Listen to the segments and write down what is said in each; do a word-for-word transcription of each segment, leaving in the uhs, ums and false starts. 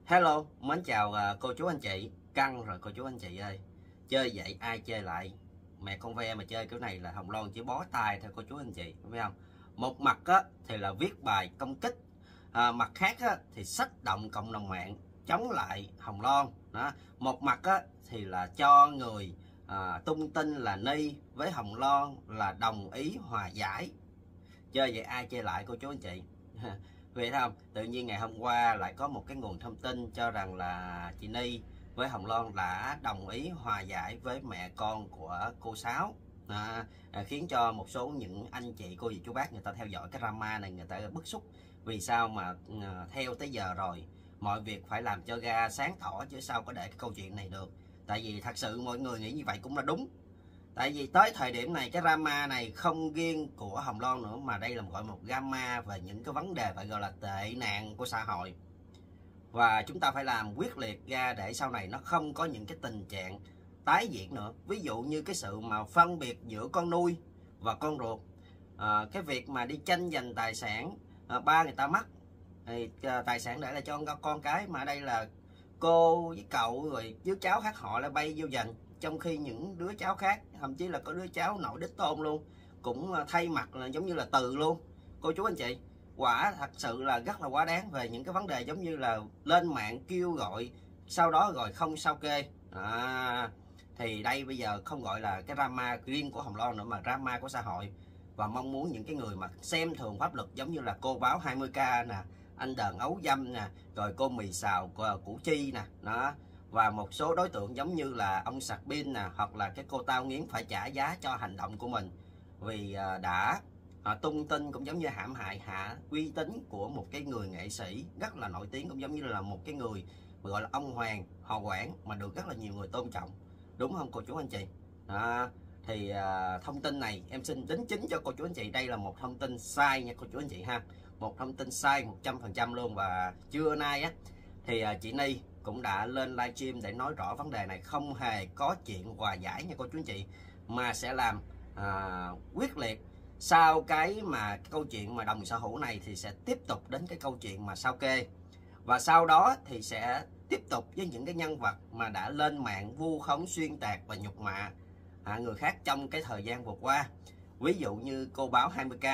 Hello, mến chào à, cô chú anh chị. Căng rồi cô chú anh chị ơi. Chơi vậy ai chơi lại. Mẹ con ve mà chơi kiểu này là Hồng Loan chỉ bó tay thôi cô chú anh chị, phải không? Một mặt á, thì là viết bài công kích, à, mặt khác á, thì sách động cộng đồng mạng chống lại Hồng Loan. Đó. Một mặt á, thì là cho người à, tung tin là Ni với Hồng Loan là đồng ý hòa giải. Chơi vậy ai chơi lại cô chú anh chị. Vậy không? Tự nhiên ngày hôm qua lại có một cái nguồn thông tin cho rằng là chị Ni với Hồng Loan đã đồng ý hòa giải với mẹ con của cô Sáu. À, à, khiến cho một số những anh chị cô dì chú bác người ta theo dõi cái drama này người ta bức xúc. Vì sao mà à, theo tới giờ rồi mọi việc phải làm cho ra sáng tỏ chứ sao có để cái câu chuyện này được. Tại vì thật sự mọi người nghĩ như vậy cũng là đúng. Tại vì tới thời điểm này cái drama này không riêng của Hồng Loan nữa, mà đây là gọi một drama về những cái vấn đề phải gọi là tệ nạn của xã hội. Và chúng ta phải làm quyết liệt ra để sau này nó không có những cái tình trạng tái diễn nữa. Ví dụ như cái sự mà phân biệt giữa con nuôi và con ruột. À, cái việc mà đi tranh giành tài sản, à, ba người ta mất thì à, tài sản để lại cho con cái, mà ở đây là cô với cậu rồi đứa cháu khác họ lại bay vô giành. Trong khi những đứa cháu khác, thậm chí là có đứa cháu nội đích tôn luôn, cũng thay mặt là giống như là Từ luôn. Cô chú anh chị, quả thật sự là rất là quá đáng về những cái vấn đề giống như là lên mạng kêu gọi sau đó rồi không sao kê. À, thì đây bây giờ không gọi là cái drama riêng của Hồng Loan nữa mà drama của xã hội. Và mong muốn những cái người mà xem thường pháp luật giống như là cô báo hai mươi k nè, anh Đờn Ấu Dâm nè, rồi cô Mì Xào của Củ Chi nè, đó, và một số đối tượng giống như là ông Sạc Pin nè, hoặc là cái cô Tao Nghiến phải trả giá cho hành động của mình, vì đã à, tung tin cũng giống như hãm hại hạ uy tín của một cái người nghệ sĩ rất là nổi tiếng, cũng giống như là một cái người mà gọi là ông Hoàng Họ Quảng mà được rất là nhiều người tôn trọng, đúng không cô chú anh chị? À, thì à, thông tin này em xin đính chính cho cô chú anh chị, đây là một thông tin sai nha cô chú anh chị ha, một thông tin sai một trăm phần trăm luôn. Và trưa nay á thì à, chị Ni cũng đã lên livestream để nói rõ vấn đề này, không hề có chuyện hòa giải nha cô chú anh chị, mà sẽ làm à, quyết liệt. Sau cái mà cái câu chuyện mà đồng sở hữu này thì sẽ tiếp tục đến cái câu chuyện mà sao kê, và sau đó thì sẽ tiếp tục với những cái nhân vật mà đã lên mạng vu khống xuyên tạc và nhục mạ à, người khác trong cái thời gian vừa qua. Ví dụ như cô báo hai mươi k,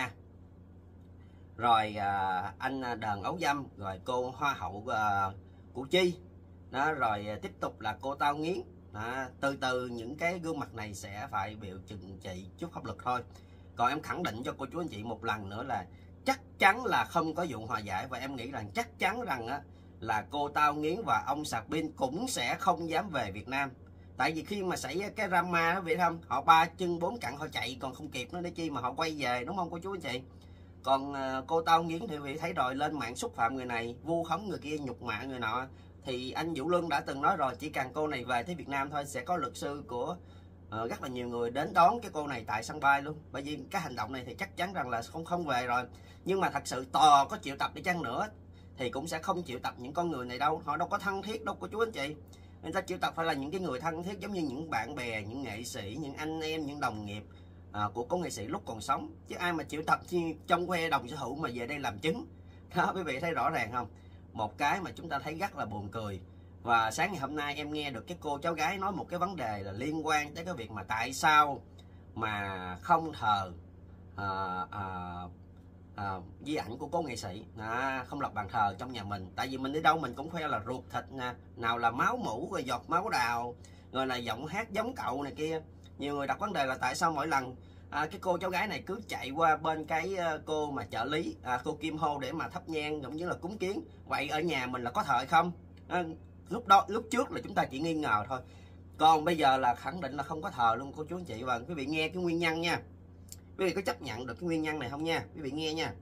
rồi à, anh Đờn Ấu Dâm, rồi cô Hoa hậu à, Củ Chi đó, rồi tiếp tục là cô Tao Nghiến đó. Từ từ những cái gương mặt này sẽ phải bị trừng trị trước pháp luật thôi. Còn em khẳng định cho cô chú anh chị một lần nữa là chắc chắn là không có vụ hòa giải, và em nghĩ rằng chắc chắn rằng á, là cô Tao Nghiến và ông Sạc Pin cũng sẽ không dám về Việt Nam. Tại vì khi mà xảy ra cái drama đó, biết không, họ ba chân bốn cẳng họ chạy còn không kịp nữa để chi mà họ quay về, đúng không cô chú anh chị? Còn cô Tao Nghiến thì vị thấy rồi, lên mạng xúc phạm người này, vu khống người kia, nhục mạ người nọ, thì anh Vũ Luân đã từng nói rồi, chỉ cần cô này về tới Việt Nam thôi sẽ có luật sư của uh, rất là nhiều người đến đón cái cô này tại sân bay luôn. Bởi vì cái hành động này thì chắc chắn rằng là không không về rồi. Nhưng mà thật sự tò có chịu tập đi chăng nữa thì cũng sẽ không chịu tập những con người này đâu, họ đâu có thân thiết đâu cô chú anh chị. Người ta chịu tập phải là những cái người thân thiết, giống như những bạn bè, những nghệ sĩ, những anh em, những đồng nghiệp à, của cố nghệ sĩ lúc còn sống. Chứ ai mà chịu tập trong que đồng sở hữu mà về đây làm chứng. Đó, quý vị thấy rõ ràng không? Một cái mà chúng ta thấy rất là buồn cười. Và sáng ngày hôm nay em nghe được cái cô cháu gái nói một cái vấn đề là liên quan tới cái việc mà tại sao mà không thờ à, à, à, di ảnh của cố nghệ sĩ, à, không lập bàn thờ trong nhà mình. Tại vì mình đi đâu mình cũng khoe là ruột thịt nè, nào là máu mủ, rồi giọt máu đào, rồi là giọng hát giống cậu này kia. Nhiều người đặt vấn đề là tại sao mỗi lần à, cái cô cháu gái này cứ chạy qua bên cái cô mà trợ lý, à, cô Kim Hô để mà thắp nhang cũng như là cúng kiến. Vậy ở nhà mình là có thờ hay không? À, lúc đó lúc trước là chúng ta chỉ nghi ngờ thôi, còn bây giờ là khẳng định là không có thờ luôn cô chú anh chị. Và quý vị nghe cái nguyên nhân nha, quý vị có chấp nhận được cái nguyên nhân này không nha, quý vị nghe nha.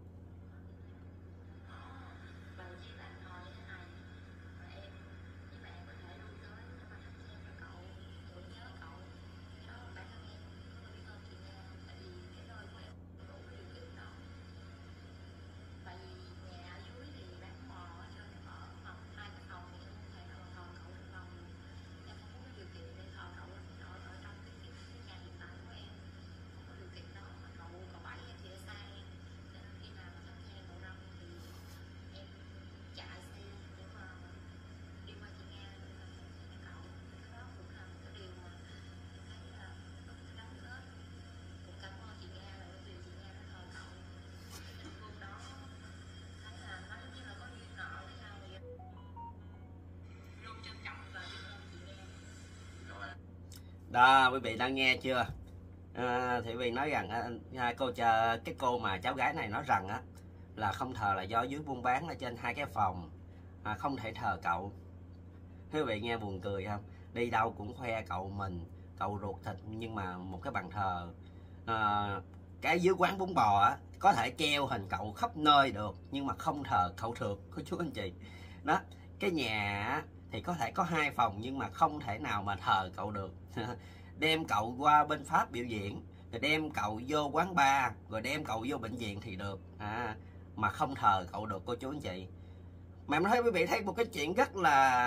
Đó, quý vị đang nghe chưa? À, thì quý vị nói rằng à, cô chờ cái cô mà cháu gái này nói rằng á là không thờ là do dưới buôn bán ở trên hai cái phòng, à, không thể thờ cậu. Quý vị nghe buồn cười không? Đi đâu cũng khoe cậu mình, cậu ruột thịt, nhưng mà một cái bàn thờ à, cái dưới quán bún bò á có thể treo hình cậu khắp nơi được, nhưng mà không thờ cậu được, cô chú anh chị. Đó, cái nhà thì có thể có hai phòng nhưng mà không thể nào mà thờ cậu được. Đem cậu qua bên Pháp biểu diễn, rồi đem cậu vô quán bar, rồi đem cậu vô bệnh viện thì được, à, mà không thờ cậu được, cô chú anh chị. Mà em thấy quý vị thấy một cái chuyện rất là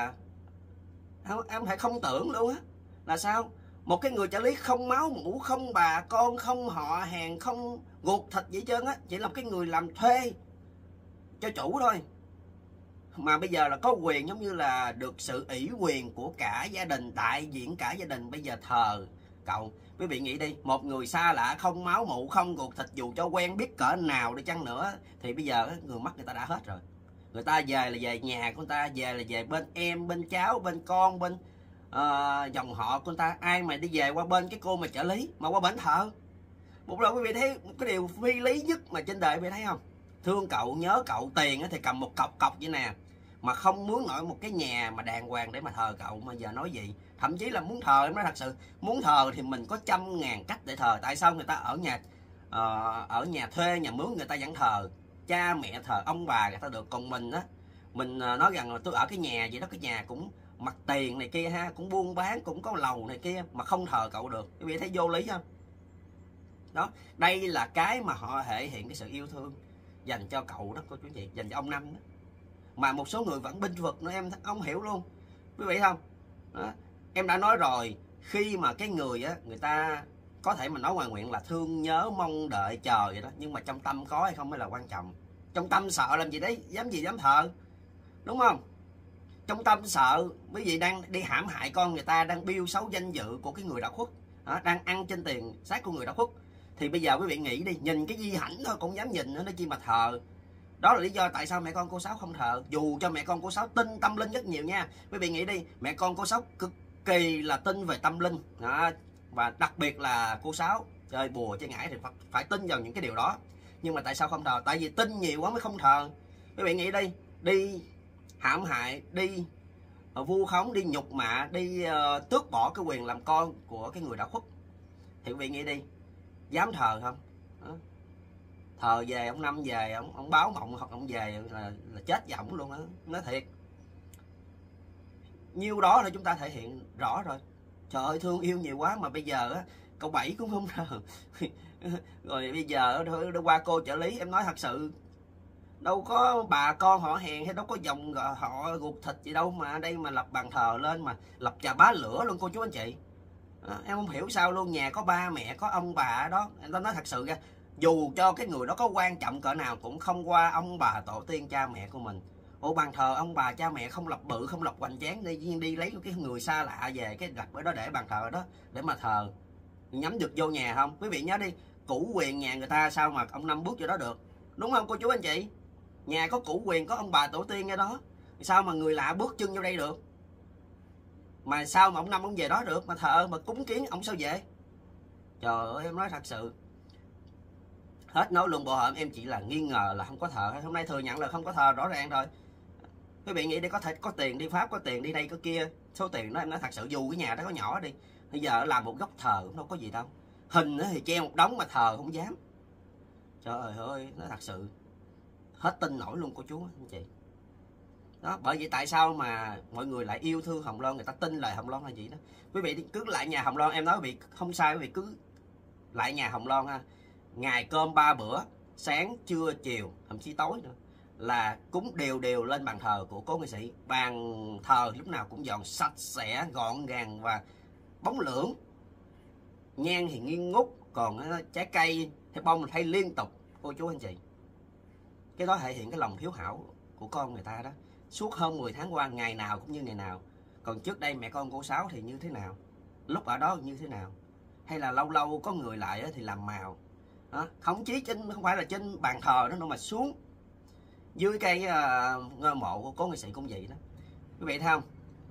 em, em phải không tưởng luôn á, là sao một cái người trợ lý không máu mủ, không bà con, không họ hàng, không ruột thịt gì hết trơn á, chỉ là một cái người làm thuê cho chủ thôi, mà bây giờ là có quyền giống như là được sự ủy quyền của cả gia đình, đại diện cả gia đình bây giờ thờ cậu. Quý vị nghĩ đi, một người xa lạ không máu mủ, không ruột thịt, dù cho quen biết cỡ nào đi chăng nữa thì bây giờ người mất người ta đã hết rồi. Người ta về là về nhà của người ta, về là về bên em, bên cháu, bên con, bên uh, dòng họ của người ta. Ai mà đi về qua bên cái cô mà trợ lý mà qua bển thờ. Một lần quý vị thấy một cái điều phi lý nhất mà trên đời quý vị thấy không? Thương cậu, nhớ cậu, tiền thì cầm một cọc cọc vậy nè, mà không muốn nổi một cái nhà mà đàng hoàng để mà thờ cậu. Mà giờ nói gì, thậm chí là muốn thờ, em nói thật sự, muốn thờ thì mình có trăm ngàn cách để thờ. Tại sao người ta ở nhà uh, ở nhà thuê, nhà mướn người ta vẫn thờ cha mẹ, thờ ông bà người ta được, còn mình á, mình nói rằng là tôi ở cái nhà vậy đó, cái nhà cũng mặt tiền này kia ha, cũng buôn bán, cũng có lầu này kia, mà không thờ cậu được. Quý vị thấy vô lý không? Đó, đây là cái mà họ thể hiện cái sự yêu thương dành cho cậu đó, cô chú chị, dành cho ông Năm đó. Mà một số người vẫn binh vực nữa, em không hiểu luôn, quý vị không? Đó. Em đã nói rồi, khi mà cái người á, người ta có thể mà nói ngoài nguyện là thương nhớ, mong đợi, chờ vậy đó, nhưng mà trong tâm có hay không mới là quan trọng. Trong tâm sợ làm gì đấy, dám gì dám thờ, đúng không? Trong tâm sợ, quý vị đang đi hãm hại con người ta, đang biêu xấu danh dự của cái người đã khuất, đó, đang ăn trên tiền xác của người đã khuất, thì bây giờ quý vị nghĩ đi, nhìn cái di hảnh thôi cũng dám nhìn nữa, nó chi mà thờ. Đó là lý do tại sao mẹ con cô Sáu không thờ, dù cho mẹ con cô Sáu tin tâm linh rất nhiều nha. Quý vị nghĩ đi, mẹ con cô Sáu cực kỳ là tin về tâm linh đó, và đặc biệt là cô Sáu chơi bùa chơi ngải thì phải, phải tin vào những cái điều đó. Nhưng mà tại sao không thờ? Tại vì tin nhiều quá mới không thờ. Quý vị nghĩ đi, đi hãm hại, đi vu khống, đi nhục mạ, đi uh, tước bỏ cái quyền làm con của cái người đã khuất, thì quý vị nghĩ đi, dám thờ không? Đó. Thờ về ông Năm về ông, ông báo mộng hoặc ông về là, là chết giọng luôn á, nói thiệt. Nhiêu đó là chúng ta thể hiện rõ rồi. Trời ơi, thương yêu nhiều quá mà bây giờ á, cậu Bảy cũng không thờ. Rồi bây giờ đưa qua cô trợ lý, em nói thật sự, đâu có bà con họ hàng hay đâu có dòng họ ruột thịt gì đâu mà đây mà lập bàn thờ lên mà lập trà bá lửa luôn, cô chú anh chị. À, em không hiểu sao luôn, nhà có ba mẹ, có ông bà ở đó. Em nói thật sự ra, dù cho cái người đó có quan trọng cỡ nào cũng không qua ông bà tổ tiên cha mẹ của mình. Ủa, bàn thờ ông bà cha mẹ không lập bự, không lập hoành tráng, đi đi lấy cái người xa lạ về cái đặt ở đó để bàn thờ đó để mà thờ, nhắm được vô nhà không? Quý vị nhớ đi, chủ quyền nhà người ta sao mà ông Năm bước vô đó được, đúng không cô chú anh chị? Nhà có chủ quyền, có ông bà tổ tiên ở đó, sao mà người lạ bước chân vô đây được? Mà sao mà ông Năm ông về đó được, mà thờ mà cúng kiến ông sao về? Trời ơi, em nói thật sự hết nói luôn. Bộ hộm em chỉ là nghi ngờ là không có thờ, hôm nay thừa nhận là không có thờ rõ ràng rồi. Quý vị nghĩ đi, có thể có tiền đi Pháp, có tiền đi đây có kia, số tiền đó em nói thật sự, dù cái nhà đó có nhỏ đi, bây giờ làm một góc thờ cũng đâu có gì đâu, hình thì treo một đống mà thờ không dám. Trời ơi, nói thật sự hết tin nổi luôn cô chú anh chị. Đó, bởi vậy tại sao mà mọi người lại yêu thương Hồng Loan, người ta tin lời Hồng Loan là gì đó. Quý vị cứ lại nhà Hồng Loan, em nói quý vị không sai, quý vị cứ lại nhà Hồng Loan ha, ngày cơm ba bữa, sáng trưa chiều thậm chí tối nữa, là cúng đều đều lên bàn thờ của cố nghệ sĩ. Bàn thờ lúc nào cũng dọn sạch sẽ, gọn gàng và bóng lưỡng, nhang thì nghiêng ngút, còn trái cây hay bông thay liên tục, cô chú anh chị. Cái đó thể hiện cái lòng hiếu hảo của con người ta đó, suốt hơn mười tháng qua, ngày nào cũng như ngày nào. Còn trước đây mẹ con cô Sáu thì như thế nào, lúc ở đó như thế nào, hay là lâu lâu có người lại thì làm màu đó. Không chí trên, không phải là trên bàn thờ đó nữa, mà xuống dưới cây uh, ngôi mộ của cố nghệ sĩ cũng vậy đó, quý vị thấy không?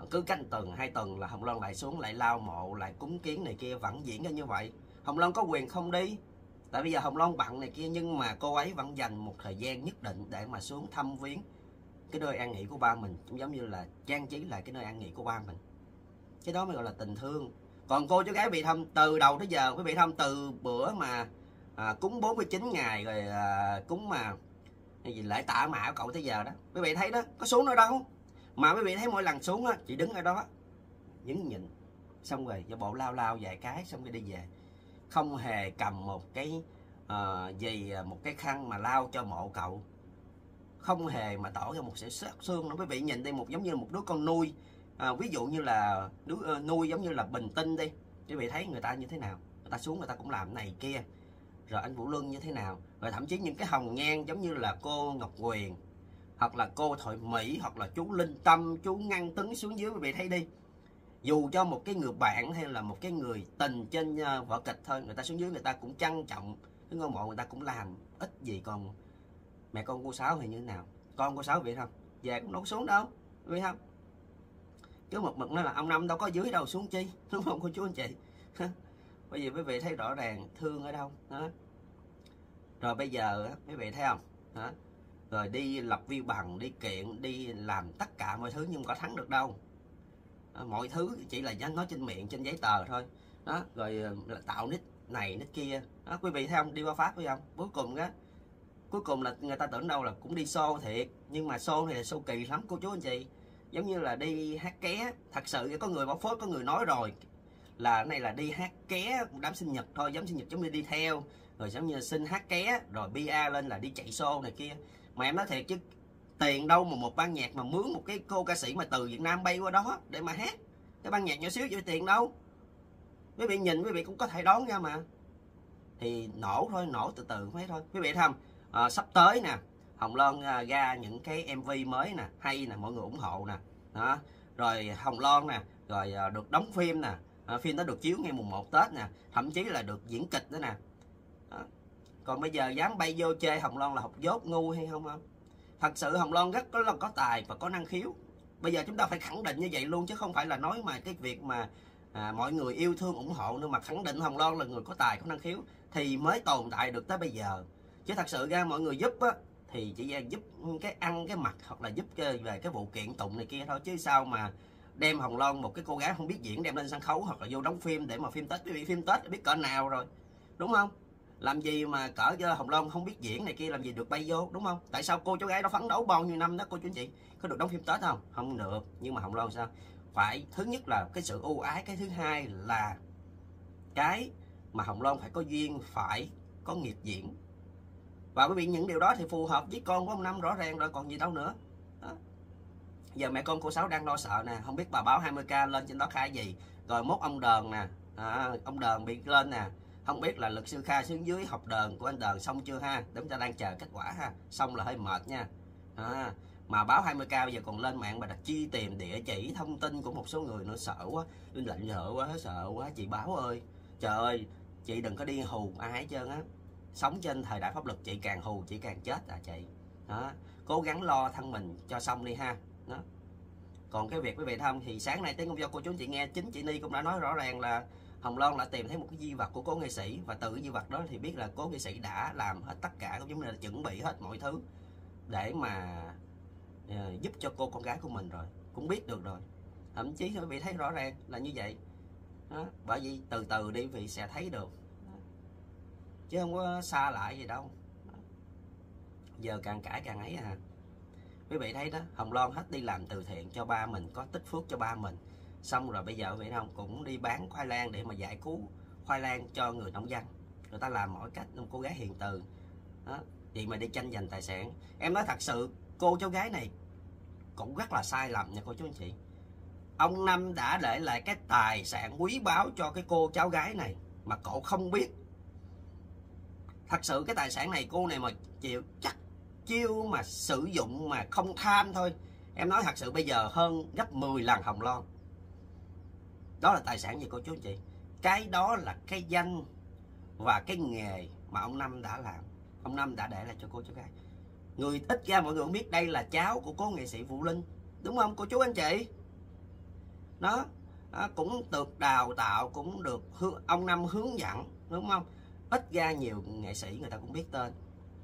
cứ cách tuần hai tuần là Hồng Loan lại xuống lại lao mộ lại cúng kiến này kia, vẫn diễn ra như vậy. Hồng Loan có quyền không đi, tại bây giờ Hồng Loan bận này kia, nhưng mà cô ấy vẫn dành một thời gian nhất định để mà xuống thăm viếng cái nơi an nghỉ của ba mình, cũng giống như là trang trí lại cái nơi an nghỉ của ba mình. Cái đó mới gọi là tình thương. Còn cô cháu gái bị thăm từ đầu tới giờ, quý vị thăm từ bữa mà à, cúng bốn mươi chín ngày rồi à, cúng mà gì lễ tạ mạo cậu tới giờ đó, quý vị thấy đó, có xuống nữa đâu. Mà quý vị thấy mỗi lần xuống á, chị đứng ở đó nhẫn nhịn, xong rồi cho bộ lao lao vài cái xong rồi đi về, không hề cầm một cái uh, gì một cái khăn mà lao cho mộ cậu, không hề mà tỏ ra một sự xót xương nữa. Quý vị nhìn đi, một giống như một đứa con nuôi, à, ví dụ như là đứa uh, nuôi giống như là Bình Tinh đi, quý vị thấy người ta như thế nào, người ta xuống người ta cũng làm này kia. Rồi anh Vũ Luân như thế nào, rồi thậm chí những cái hồng nhan giống như là cô Ngọc Quyền hoặc là cô Thoại Mỹ hoặc là chú Linh Tâm, chú Ngân Tấn xuống dưới, quý vị thấy đi, dù cho một cái người bạn hay là một cái người tình trên uh, vở kịch thôi, người ta xuống dưới người ta cũng trân trọng cái ngôi mộ, người ta cũng làm ít gì. Còn mẹ con cô Sáu thì như thế nào, con cô Sáu vậy không, về cũng đâu xuống đâu, biết không, cứ một mực nói là ông Năm đâu có dưới đâu, xuống chi, đúng không cô chú anh chị. Bởi vì quý vị thấy rõ ràng thương ở đâu đó. Rồi bây giờ quý vị thấy không đó, rồi đi lập vi bằng, đi kiện, đi làm tất cả mọi thứ nhưng có thắng được đâu. Đó, mọi thứ chỉ là nói trên miệng, trên giấy tờ thôi đó. Rồi là tạo nick này nick kia đó, quý vị thấy không, đi qua Pháp phải không, cuối cùng á, cuối cùng là người ta tưởng đâu là cũng đi show thiệt, nhưng mà show thì là show kỳ lắm cô chú anh chị, giống như là đi hát ké. Thật sự có người bảo phốt, có người nói rồi là cái này là đi hát ké đám sinh nhật thôi, giống sinh nhật giống như đi theo, rồi giống như xin hát ké rồi bê a lên là đi chạy show này kia. Mà em nói thiệt chứ tiền đâu mà một ban nhạc mà mướn một cái cô ca sĩ mà từ Việt Nam bay qua đó để mà hát, cái ban nhạc nhỏ xíu vậy tiền đâu. Quý vị nhìn quý vị cũng có thể đoán ra mà. Thì nổ thôi, nổ từ từ mấy thôi. Quý vị thấy không, à, sắp tới nè Hồng Loan à, ra những cái em vê mới nè, hay nè, mọi người ủng hộ nè đó. Rồi Hồng Loan nè, rồi à, được đóng phim nè, à, phim đó được chiếu ngày mùng một Tết nè, thậm chí là được diễn kịch nữa nè đó. Còn bây giờ dám bay vô chê Hồng Loan là học dốt ngu hay không không? Thật sự Hồng Loan rất có là có tài và có năng khiếu. Bây giờ chúng ta phải khẳng định như vậy luôn, chứ không phải là nói mà cái việc mà à, mọi người yêu thương ủng hộ nữa, mà khẳng định Hồng Loan là người có tài có năng khiếu thì mới tồn tại được tới bây giờ. Chứ thật sự ra mọi người giúp á, thì chỉ giúp cái ăn cái mặt hoặc là giúp về cái vụ kiện tụng này kia thôi, chứ sao mà đem Hồng Loan, một cái cô gái không biết diễn, đem lên sân khấu hoặc là vô đóng phim để mà phim Tết. Quý vị phim Tết biết cỡ nào rồi đúng không, làm gì mà cỡ cho Hồng Loan không biết diễn này kia, làm gì được bay vô đúng không? Tại sao cô cháu gái đó phấn đấu bao nhiêu năm đó cô chú anh chị, có được đóng phim Tết không? Không được. Nhưng mà Hồng Loan sao phải, thứ nhất là cái sự ưu ái, cái thứ hai là cái mà Hồng Loan phải có duyên, phải có nghiệp diễn. Và quý vị những điều đó thì phù hợp với con của ông Năm rõ ràng rồi, còn gì đâu nữa đó. Giờ mẹ con cô Sáu đang lo sợ nè, không biết bà báo hai mươi k lên trên đó khai gì, rồi mốt ông Đờn nè, à, ông Đờn bị lên nè, không biết là luật sư Kha xuống dưới học đờn của anh Đờn xong chưa ha, chúng ta đang chờ kết quả ha, xong là hơi mệt nha. À, mà báo hai mươi k bây giờ còn lên mạng mà đặt chi tìm địa chỉ thông tin của một số người nữa, sợ quá, linh lệnh sợ quá, sợ quá. Chị báo ơi, trời ơi, chị đừng có đi hù ai hết trơn á, sống trên thời đại pháp luật chị càng hù chị càng chết à chị đó. Cố gắng lo thân mình cho xong đi ha đó. Còn cái việc quý vị thông thì sáng nay tiếng công do cô chú anh chị nghe, chính chị Ni cũng đã nói rõ ràng là Hồng Loan đã tìm thấy một cái di vật của cố nghệ sĩ, và từ cái di vật đó thì biết là cố nghệ sĩ đã làm hết tất cả, cũng giống như là chuẩn bị hết mọi thứ để mà uh, giúp cho cô con gái của mình rồi, cũng biết được rồi, thậm chí quý vị thấy rõ ràng là như vậy đó. Bởi vì từ từ đi vị sẽ thấy được đó, chứ không có xa lại gì đâu đó. Giờ càng cãi càng ấy à. Quý vị thấy đó, Hồng Loan hết đi làm từ thiện cho ba mình, có tích phước cho ba mình, xong rồi bây giờ vậy không, cũng đi bán khoai lang để mà giải cứu khoai lang cho người nông dân. Người ta làm mọi cách, một cô gái hiền từ đó, vậy mà đi tranh giành tài sản. Em nói thật sự cô cháu gái này cũng rất là sai lầm nha cô chú anh chị. Ông Năm đã để lại cái tài sản quý báu cho cái cô cháu gái này mà cậu không biết. Thật sự cái tài sản này cô này mà chịu chắc chiêu mà sử dụng mà không tham thôi, em nói thật sự bây giờ hơn gấp mười lần Hồng Loan. Đó là tài sản gì cô chú anh chị? Cái đó là cái danh và cái nghề mà ông Năm đã làm, ông Năm đã để lại cho cô cháu gái. Người ít ra mọi người không biết đây là cháu của cố nghệ sĩ Vũ Linh, đúng không cô chú anh chị? nó à, cũng được đào tạo, cũng được hướng, ông Năm hướng dẫn, đúng không? Ít ra nhiều nghệ sĩ người ta cũng biết tên.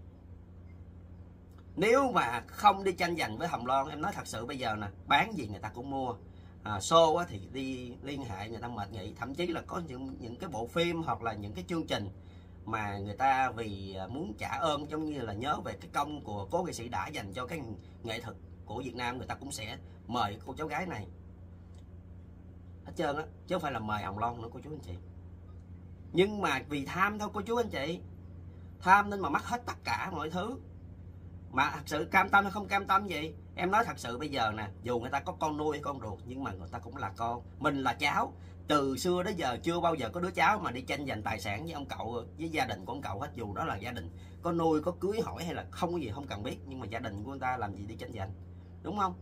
Nếu mà không đi tranh giành với Hồng Loan, em nói thật sự bây giờ nè, bán gì người ta cũng mua. À, show á, thì đi liên hệ người ta mệt nghị, thậm chí là có những những cái bộ phim hoặc là những cái chương trình mà người ta vì muốn trả ơn, giống như là nhớ về cái công của cố nghệ sĩ đã dành cho cái nghệ thuật của Việt Nam, người ta cũng sẽ mời cô cháu gái này hết trơn á, chứ không phải là mời Hồng Loan nữa cô chú anh chị. Nhưng mà vì tham thôi cô chú anh chị, tham nên mà mất hết tất cả mọi thứ. Mà thật sự cam tâm hay không cam tâm gì, em nói thật sự bây giờ nè, dù người ta có con nuôi hay con ruột, nhưng mà người ta cũng là con, mình là cháu. Từ xưa đến giờ chưa bao giờ có đứa cháu mà đi tranh giành tài sản với ông cậu, với gia đình của ông cậu hết. Dù đó là gia đình có nuôi, có cưới hỏi hay là không có gì không cần biết, nhưng mà gia đình của người ta làm gì đi tranh giành, đúng không?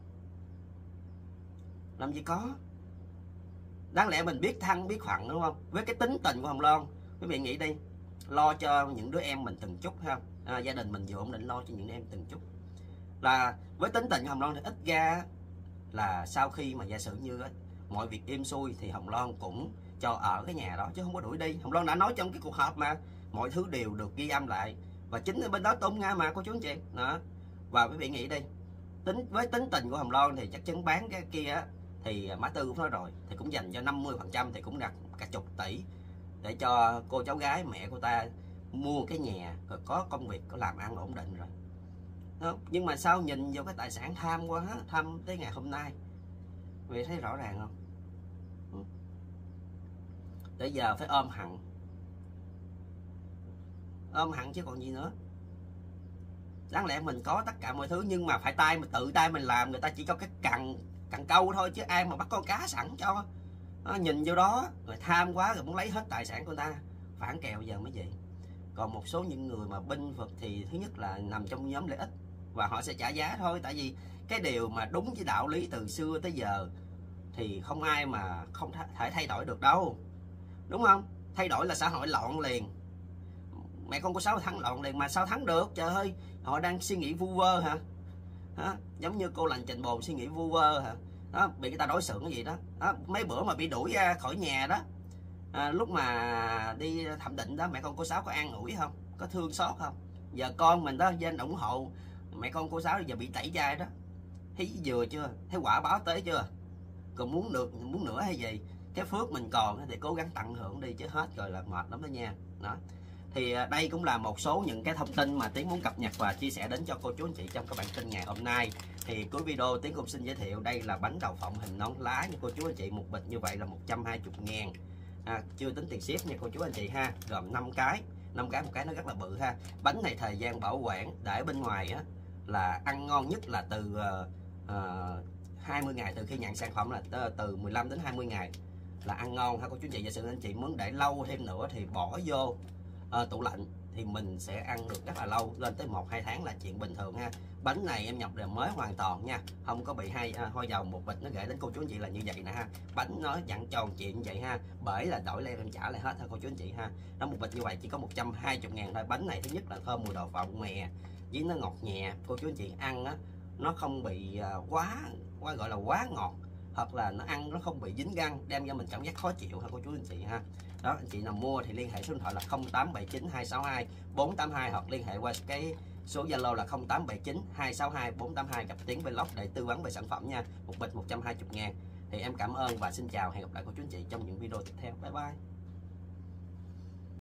Làm gì có. Đáng lẽ mình biết thăng biết phận, đúng không? Với cái tính tình của Hồng Loan, quý vị nghĩ đi, lo cho những đứa em mình từng chút ha, à, gia đình mình vừa ổn định, lo cho những đứa em từng chút. Là với tính tình của Hồng Loan thì ít ra là sau khi mà giả sử như ấy, mọi việc êm xuôi thì Hồng Loan cũng cho ở cái nhà đó chứ không có đuổi đi. Hồng Loan đã nói trong cái cuộc họp mà mọi thứ đều được ghi âm lại, và chính ở bên đó tung ra mà cô chú anh chị đó. Và quý vị nghĩ đi, tính với tính tình của Hồng Loan thì chắc chắn bán cái kia á, thì Mã Tư cũng nói rồi, thì cũng dành cho năm mươi phần trăm, thì cũng đặt cả chục tỷ để cho cô cháu gái mẹ cô ta mua cái nhà rồi có công việc, có làm ăn ổn định rồi đó. Nhưng mà sao nhìn vô cái tài sản tham quá, tham tới ngày hôm nay, vì thấy rõ ràng không? Tới giờ phải ôm hận, ôm hận chứ còn gì nữa. Đáng lẽ mình có tất cả mọi thứ, nhưng mà phải tay mình tự tay mình làm, người ta chỉ cho cái cần cần câu thôi, chứ ai mà bắt con cá sẵn cho. Đó, nhìn vô đó rồi tham quá rồi muốn lấy hết tài sản của người ta, phản kèo giờ mới vậy. Còn một số những người mà binh vực thì thứ nhất là nằm trong nhóm lợi ích và họ sẽ trả giá thôi. Tại vì cái điều mà đúng với đạo lý từ xưa tới giờ thì không ai mà không thể thay đổi được đâu, đúng không? Thay đổi là xã hội loạn liền. Mẹ con của Sáu thắng loạn liền mà sao thắng được, trời ơi, họ đang suy nghĩ vu vơ hả? Hả? Giống như cô lành Trình Bồn suy nghĩ vu vơ hả? Đó, bị người ta đối xử cái gì đó. Đó, mấy bữa mà bị đuổi ra khỏi nhà đó, à, lúc mà đi thẩm định đó, mẹ con cô Sáu có an ủi không, có thương xót không? Giờ con mình đó dân ủng hộ mẹ con cô Sáu giờ bị tẩy chay đó, thấy vừa chưa, thấy quả báo tới chưa? Còn muốn được muốn nữa hay gì? Cái phước mình còn thì cố gắng tận hưởng đi, chứ hết rồi là mệt lắm đó nha. Đó, thì đây cũng là một số những cái thông tin mà Tiến muốn cập nhật và chia sẻ đến cho cô chú anh chị trong các bản tin ngày hôm nay. Thì cuối video Tiến cũng xin giới thiệu đây là bánh đậu phộng hình nón lá nha cô chú anh chị. Một bịch như vậy là một trăm hai mươi ngàn, à, chưa tính tiền ship nha cô chú anh chị ha. Gồm năm cái, năm cái một cái nó rất là bự ha. Bánh này thời gian bảo quản để bên ngoài á là ăn ngon nhất là từ uh, uh, hai mươi ngày, từ khi nhận sản phẩm là từ mười lăm đến hai mươi ngày là ăn ngon ha cô chú anh chị. Giả sử anh chị muốn để lâu thêm nữa thì bỏ vô À, tủ lạnh thì mình sẽ ăn được rất là lâu, lên tới một hai tháng là chuyện bình thường ha. Bánh này em nhập đều mới hoàn toàn nha, không có bị hay à, hôi dầu. Một bịch nó gửi đến cô chú anh chị là như vậy nè ha. Bánh nó dặn tròn chuyện như vậy ha, bởi là đổi lên em trả lại hết thôi cô chú anh chị ha. Nó một bịch như vậy chỉ có một trăm hai mươi ngàn thôi. Bánh này thứ nhất là thơm mùi đậu phộng mè, với nó ngọt nhẹ cô chú anh chị. Ăn á nó không bị à, quá quá gọi là quá ngọt, hoặc là nó ăn nó không bị dính răng, đem cho mình cảm giác khó chịu ha cô chú anh chị ha. Đó, anh chị nào mua thì liên hệ số điện thoại là không tám bảy chín hai sáu hai bốn tám hai, hoặc liên hệ qua cái số Zalo là không tám bảy chín hai sáu hai bốn tám hai, gặp Tiến Vlog để tư vấn về sản phẩm nha. Một bịch một trăm hai mươi ngàn. Thì em cảm ơn và xin chào, hẹn gặp lại cô chú anh chị trong những video tiếp theo. Bye bye.